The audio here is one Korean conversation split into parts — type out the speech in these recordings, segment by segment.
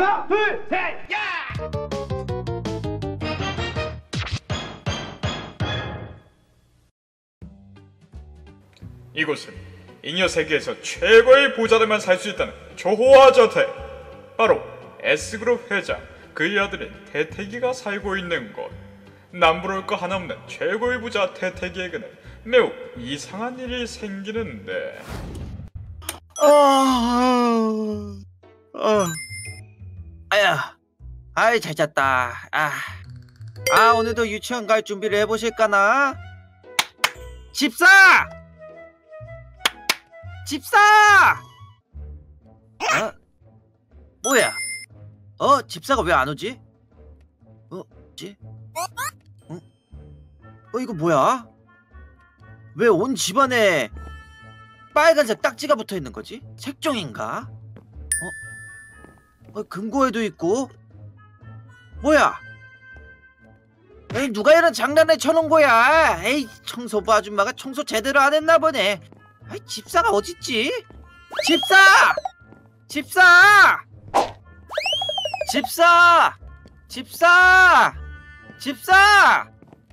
하나, 둘, 셋, 야! 이곳은 잉여 세계에서 최고의 부자들만 살 수 있다는 조호화 저택, 바로 S그룹 회장 그의 아들인 태태기가 살고 있는 곳. 남부러울 거 하나 없는 최고의 부자 태태기에게는 매우 이상한 일이 생기는데. 아야, 아이 잘 잤다. 오늘도 유치원 갈 준비를 해보실까나? 집사! 집사! 뭐야? 집사가 왜 안 오지? 뭐지? 이거 뭐야? 왜 온 집안에 빨간색 딱지가 붙어 있는 거지? 색종인가? 금고에도 있고. 뭐야? 에이, 누가 이런 장난을 쳐놓은 거야? 에이, 청소부 아줌마가 청소 제대로 안 했나 보네. 아이, 집사가 어딨지? 집사! 집사! 집사! 집사! 집사!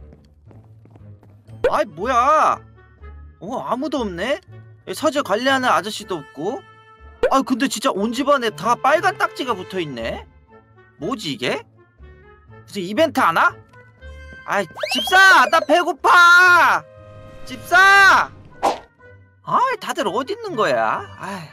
아이, 뭐야? 아무도 없네? 서재 관리하는 아저씨도 없고. 근데 진짜 온 집안에 다 빨간 딱지가 붙어있네? 뭐지 이게? 무슨 이벤트 하나? 집사! 나 배고파! 집사! 다들 어디 있는 거야?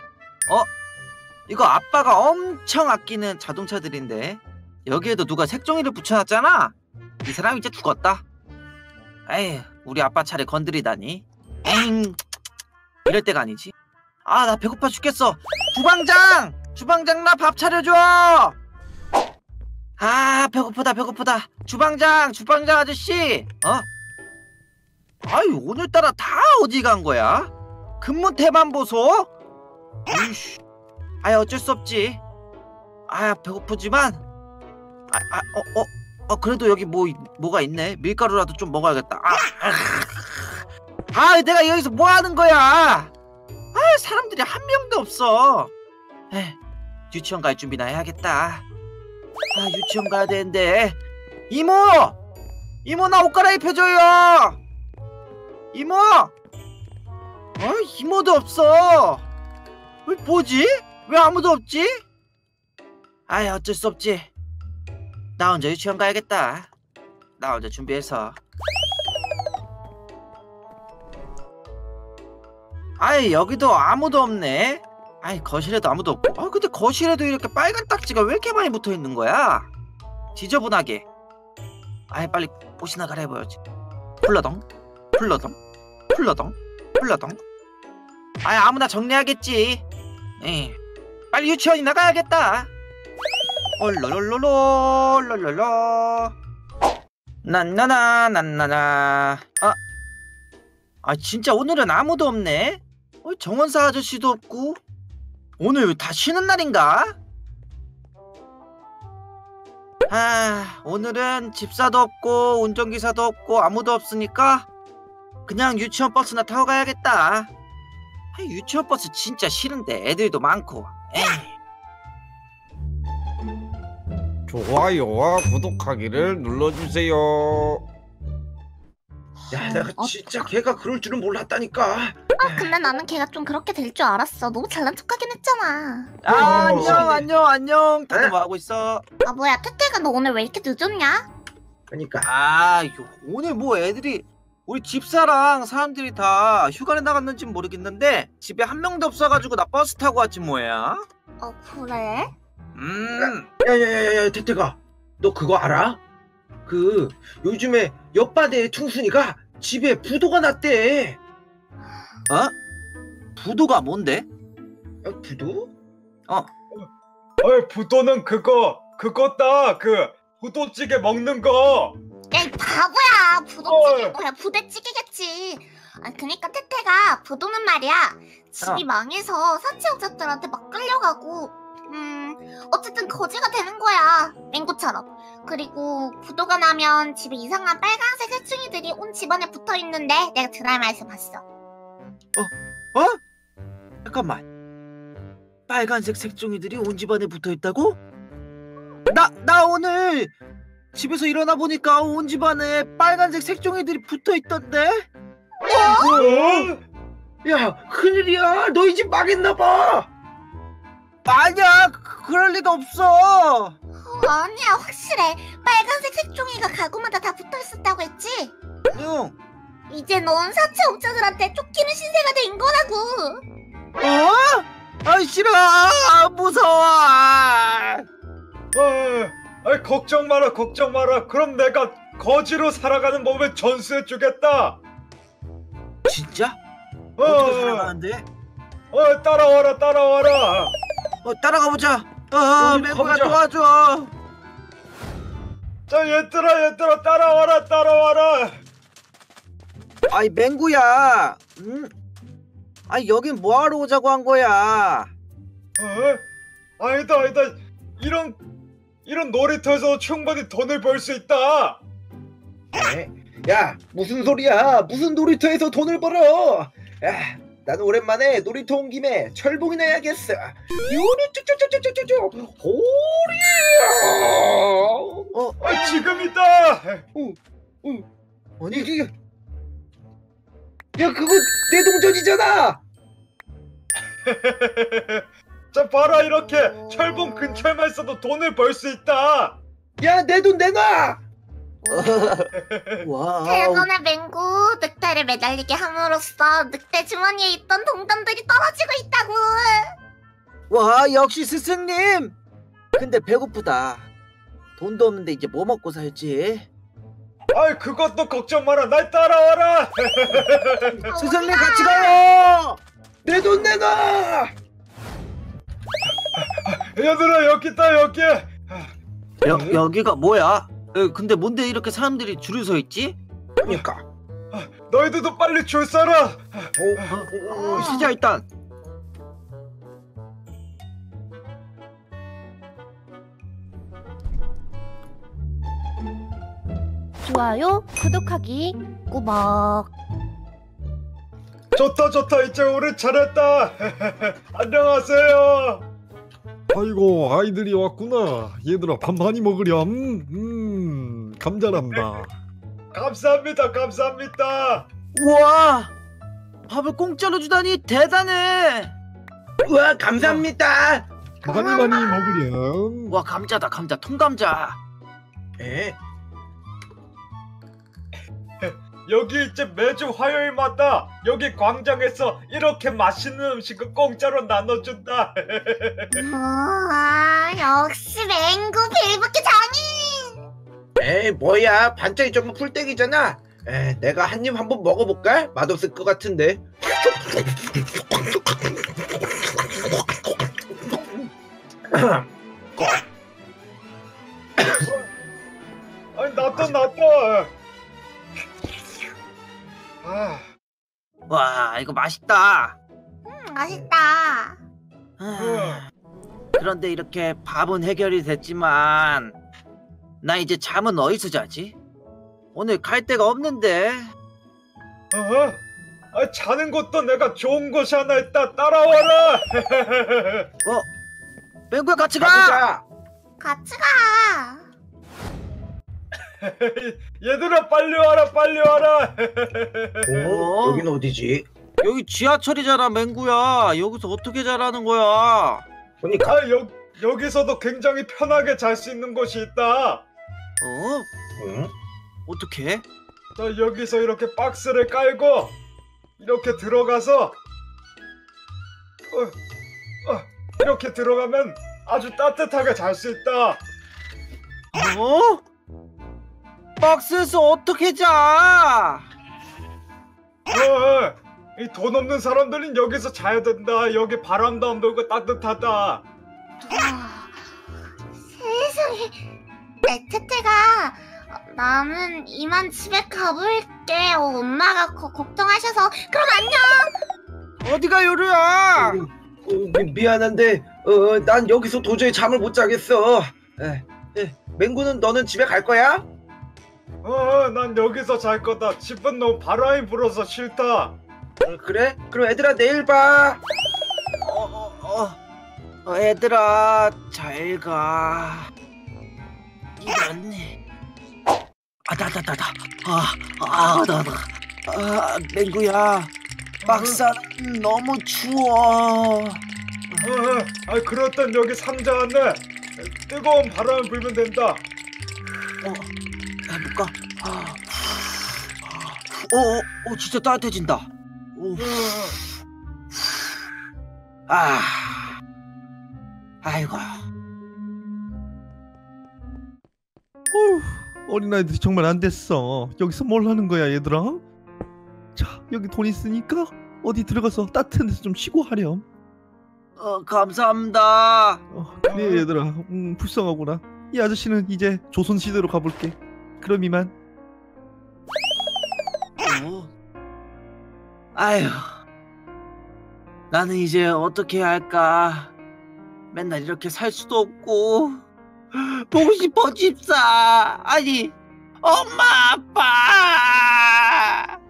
이거 아빠가 엄청 아끼는 자동차들인데 여기에도 누가 색종이를 붙여놨잖아? 이 사람 이제 죽었다. 에이, 우리 아빠 차례 건드리다니. 엥, 이럴 때가 아니지. 나 배고파 죽겠어. 주방장! 주방장, 나 밥 차려줘! 배고프다. 주방장 아저씨! 오늘따라 다 어디 간 거야? 근무태만 보소? 으이씨. 어쩔 수 없지. 배고프지만 그래도 여기 뭐가 있네. 밀가루라도 좀 먹어야겠다. 내가 여기서 뭐 하는 거야? 사람들이 한 명도 없어. 유치원 갈 준비나 해야겠다. 유치원 가야 되는데. 이모 나 옷 갈아입혀줘요. 이모. 이모도 없어. 뭐지? 왜 아무도 없지? 어쩔 수 없지. 나 혼자 유치원 가야겠다. 나 혼자 준비해서. 여기도 아무도 없네. 거실에도 아무도 없고. 근데 거실에도 이렇게 빨간 딱지가 왜 이렇게 많이 붙어 있는 거야? 지저분하게. 빨리 옷이나 갈아입어야지. 훌러덩. 아무나 정리하겠지. 빨리 유치원이 나가야겠다. 롤롤롤롤 난나나. 진짜 오늘은 아무도 없네. 정원사 아저씨도 없고. 오늘 다 쉬는 날인가? 오늘은 집사도 없고 운전기사도 없고 아무도 없으니까 그냥 유치원 버스나 타고 가야겠다. 유치원 버스 진짜 싫은데 애들도 많고. 좋아요와 구독하기를 눌러주세요. 야, 내가 진짜 걔가 그럴 줄은 몰랐다니까. 근데 나는 걔가 좀 그렇게 될 줄 알았어. 너무 잘난 척하긴 했잖아. 안녕. 다들 뭐 하고 있어? 뭐야, 태태가 너 오늘 왜 이렇게 늦었냐? 그러니까. 오늘 뭐 애들이 우리 집사랑 사람들이 다 휴가를 나갔는지 모르겠는데 집에 한 명도 없어가지고 나 버스 타고 왔지 뭐야. 그래? 야야야야, 태태가 너 그거 알아? 요즘에 옆바다의 퉁순이가 집에 부도가 났대. 부도가 뭔데? 부도? 부도는 그거다. 부도찌개 먹는 거. 야, 이 바보야. 부도찌개 뭐야? 부대찌개겠지. 그니까 태태가 부도는 말이야, 집이 망해서 사채업자들한테 막 끌려가고 어쨌든 거지가 되는 거야, 맹구처럼. 그리고 부도가 나면 집에 이상한 빨간색 해충이들이 온 집안에 붙어있는데 내가 드라마에서 봤어. 잠깐만. 빨간색 색종이들이 온 집안에 붙어있다고? 나 오늘 집에서 일어나 보니까 온 집안에 빨간색 색종이들이 붙어 있던데. 야, 큰일이야. 너희 집 망했나봐. 아니야, 그럴 리가 없어. 아니야, 확실해. 빨간색 색종이가 가구마다 다 붙어 있었다고 했지? 응. 이제 넌 사채업자들한테 쫓기는 신세가 된 거라고. 아, 싫어. 무서워. 걱정 마라, 걱정 마라. 그럼 내가 거지로 살아가는 법을 전수해주겠다. 진짜? 어떻게 살아가는데? 따라와라, 따라와라. 따라가 보자. 여기 맹구야 가보자. 도와줘. 자, 얘들아, 따라와라, 따라와라. 아이 맹구야. 아이 여긴 뭐하러 오자고 한 거야? 아니다. 이런 놀이터에서 충분히 돈을 벌 수 있다. 야, 무슨 소리야? 무슨 놀이터에서 돈을 벌어? 야, 난 오랜만에 놀이터 온 김에 철봉이나 해야겠어. 요리 쭈쭈쭈쭈쭈쭈 호리야. 지금이다. 아니 이게, 야, 그거 내 동전이잖아. 자, 봐라, 이렇게 철봉 근처에만 있어도 돈을 벌 수 있다. 야, 내 돈 내놔. 와. 대건의 맹구, 늑대를 매달리게 함으로써 늑대 주머니에 있던 동전들이 떨어지고 있다고. 와, 역시 스승님. 근데 배고프다. 돈도 없는데 이제 뭐 먹고 살지? 그것도 걱정 마라. 날 따라와라. 스승님 같이 가요. 내 돈 내놔. 얘들아, 여기 있다, 여기. 여기가 뭐야? 근데 뭔데 이렇게 사람들이 줄을 서 있지? 그러니까. 너희들도 빨리 줄 서라. 시작 일단. 좋아요, 구독하기, 꾸벅. 좋다. 이제 우리 잘했다. 안녕하세요. 아이고 아이들이 왔구나. 얘들아 밥 많이 먹으렴. 감자란다. 감사합니다. 우와, 밥을 공짜로 주다니 대단해. 우와, 감사합니다. 많이 먹으렴. 와, 감자다, 감자, 통감자. 에? 여기 이제 매주 화요일마다 여기 광장에서 이렇게 맛있는 음식을 공짜로 나눠준다. 역시 맹구 빌붙기 장인. 에이, 뭐야, 반짝이 전부 풀떼기잖아. 내가 한 입 한번 먹어볼까? 맛없을 것 같은데. 아니, 나도. 와, 이거 맛있다. 맛있다. 그런데 이렇게 밥은 해결이 됐지만 나 이제 잠은 어디서 자지? 오늘 갈 데가 없는데. 자는 곳도 내가 좋은 곳이 하나 있다. 따라와라. 맹구야 같이 가. 가보자. 같이 가. 얘들아, 빨리 와라. 여긴 어디지? 여기 지하철이잖아, 맹구야. 여기서 어떻게 자라는 거야? 그러니까. 여기서도 굉장히 편하게 잘 수 있는 곳이 있다. 응? 어떻게? 자, 여기서 이렇게 박스를 깔고 이렇게 들어가서 이렇게 들어가면 아주 따뜻하게 잘 수 있다. 박스에서 어떻게 자? 이 돈 없는 사람들은 여기서 자야 된다. 여기 바람도 안 불고 따뜻하다. 세상에. 태태가 나는 이만 집에 가볼게. 엄마가 걱정하셔서. 그럼 안녕. 어디가 요루야? 미안한데, 난 여기서 도저히 잠을 못 자겠어. 맹구는 너는 집에 갈 거야? 난 여기서 잘 거다. 집은 너무 바람이 불어서 싫다. 그래? 그럼 애들아, 내일 봐. 얘들아 잘 가. 이런. 나다. 맹구야. 막상 너무 추워. 그렇단 여기 상자 안에 뜨거운 바람 불면 된다. 해볼까? 진짜 따뜻해진다. 아이고. 어린아이들이 정말 안 됐어. 여기서 뭘 하는 거야 얘들아? 자, 여기 돈 있으니까 어디 들어가서 따뜻한 데서 좀 쉬고 하렴. 감사합니다. 그래 얘들아. 불쌍하구나. 이 아저씨는 이제 조선시대로 가볼게. 그럼 이만. 아휴, 나는 이제 어떻게 해야 할까? 맨날 이렇게 살 수도 없고. 보고 싶어 집사. 아니, 엄마 아빠.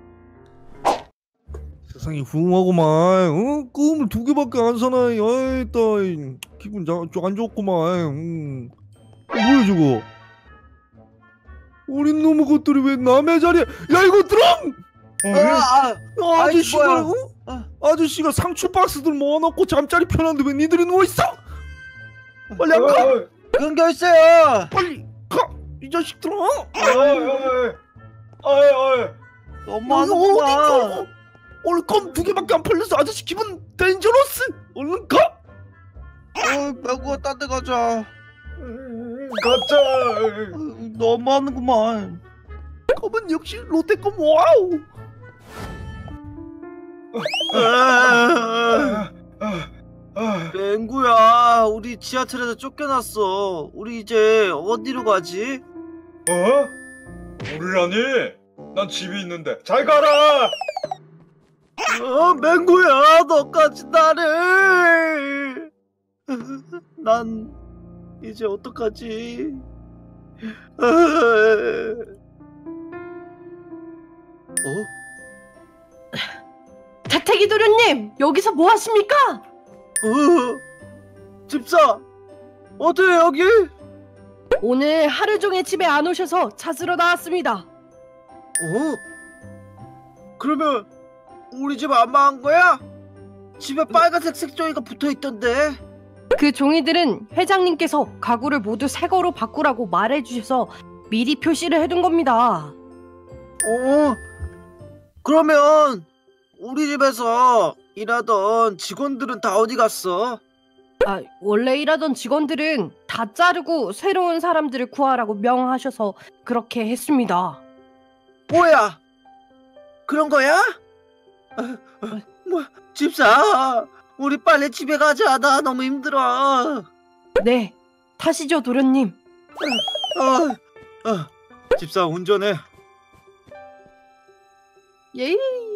세상이 훌륭하구만. 꿈을 2개밖에 안 사나. 어이 또 기분 좀 안 좋구만. 뭐야 저거? 어린 놈의 것들이 왜 남의 자리에? 야 이것들아! 아저씨가 아저씨가 상추 박스들 모아놓고 잠자리 펴놨는데 왜 니들이 누워있어? 빨리 안 가! 끊겨있어요. 빨리 가! 이 자식들아! 너무하는구만. 오늘 껌 2개밖에 안 팔려서 아저씨 기분 데인저러스! 얼른 가! 맹구야 딴 데 가자. 가자. 너무하는구만. 껌은 역시 롯데껌 와우! 맹구야, 우리 지하철에서 쫓겨났어. 우리 이제 어디로 가지? 우리라니? 난 집이 있는데. 잘 가라. 맹구야, 너까지 나를. 난 이제 어떡하지? 태태기 도련님, 여기서 뭐 하십니까? 집사, 어떻게 여기? 오늘 하루 종일 집에 안 오셔서 찾으러 나왔습니다. 그러면 우리 집 안 망한 거야? 집에 빨간색 색종이가 붙어있던데. 그 종이들은 회장님께서 가구를 모두 새 거로 바꾸라고 말해주셔서 미리 표시를 해둔 겁니다. 그러면 우리 집에서 일하던 직원들은 다 어디 갔어? 원래 일하던 직원들은 다 자르고 새로운 사람들을 구하라고 명하셔서 그렇게 했습니다. 뭐야? 그런 거야? 집사, 우리 빨리 집에 가자. 나 너무 힘들어. 네, 타시죠 도련님. 집사 운전해. 예이.